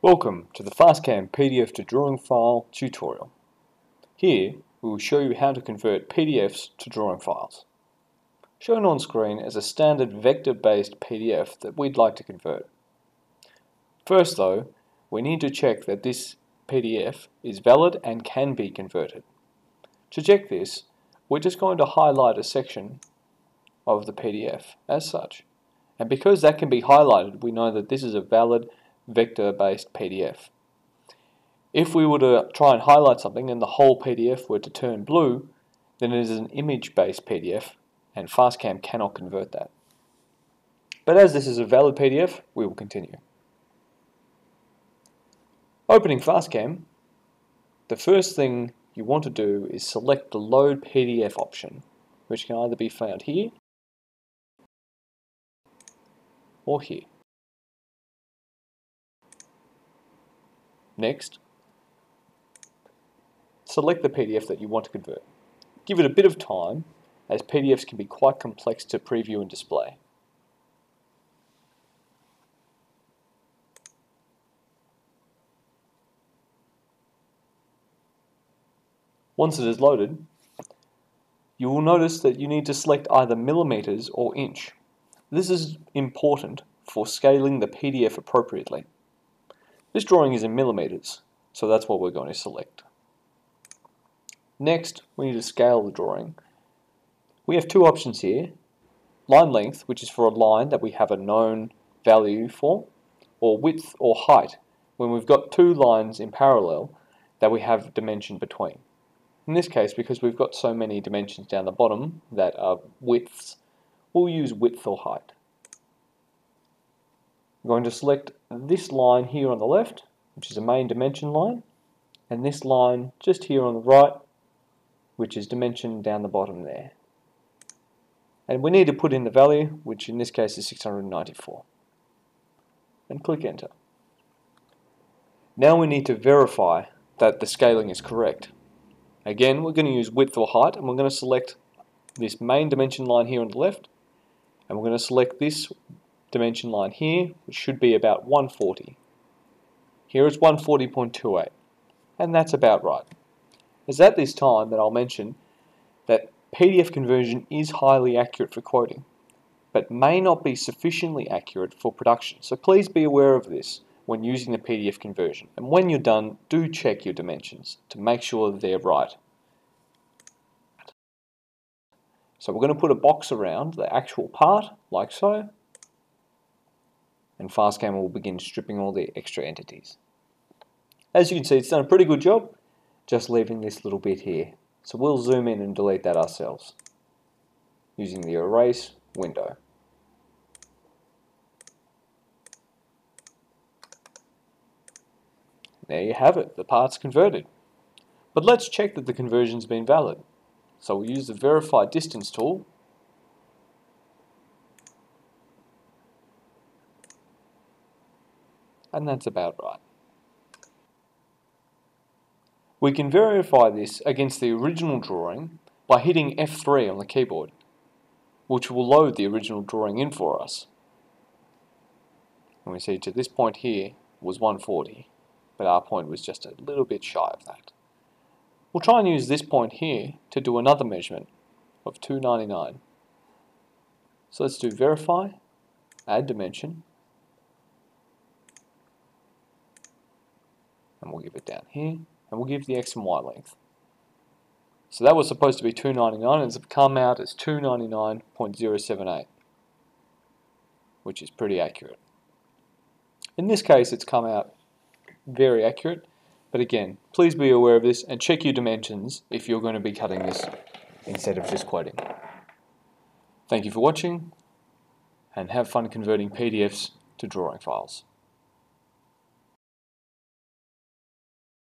Welcome to the FastCAM PDF to drawing file tutorial. Here we will show you how to convert PDFs to drawing files. Shown on screen is a standard vector-based PDF that we'd like to convert. First though, we need to check that this PDF is valid and can be converted. To check this, we're just going to highlight a section of the PDF as such. And because that can be highlighted, we know that this is a valid vector-based PDF. If we were to try and highlight something and the whole PDF were to turn blue, then it is an image-based PDF and FastCAM cannot convert that. But as this is a valid PDF, we will continue. Opening FastCAM, the first thing you want to do is select the Load PDF option, which can either be found here or here. Next, select the PDF that you want to convert. Give it a bit of time, as PDFs can be quite complex to preview and display. Once it is loaded, you will notice that you need to select either millimeters or inch. This is important for scaling the PDF appropriately. This drawing is in millimeters, so that's what we're going to select. Next, we need to scale the drawing. We have two options here. Line length, which is for a line that we have a known value for, or width or height, when we've got two lines in parallel that we have dimension between. In this case, because we've got so many dimensions down the bottom that are widths, we'll use width or height. I'm going to select this line here on the left, which is a main dimension line, and this line just here on the right, which is dimension down the bottom there. And we need to put in the value, which in this case is 694. And click Enter. Now we need to verify that the scaling is correct. Again, we're going to use width or height, and we're going to select this main dimension line here on the left, and we're going to select this dimension line here, which should be about 140. Here is 140.28, and that's about right. It's at this time that I'll mention that PDF conversion is highly accurate for quoting, but may not be sufficiently accurate for production, so please be aware of this when using the PDF conversion, and when you're done, do check your dimensions to make sure that they're right. So we're going to put a box around the actual part, like so, and FastCAM will begin stripping all the extra entities. As you can see, it's done a pretty good job, just leaving this little bit here. So we'll zoom in and delete that ourselves, using the erase window. There you have it, the part's converted. But let's check that the conversion's been valid. So we'll use the Verify Distance tool. And that's about right. We can verify this against the original drawing by hitting F3 on the keyboard, which will load the original drawing in for us. And we see to this point here was 140. But our point was just a little bit shy of that. We'll try and use this point here to do another measurement of 299. So let's do Verify, Add Dimension, and we'll give it down here, and we'll give the X and Y length. So that was supposed to be 299, and it's come out as 299.078, which is pretty accurate. In this case, it's come out very accurate, but again, please be aware of this and check your dimensions if you're going to be cutting this instead of just quoting. Thank you for watching, and have fun converting PDFs to drawing files.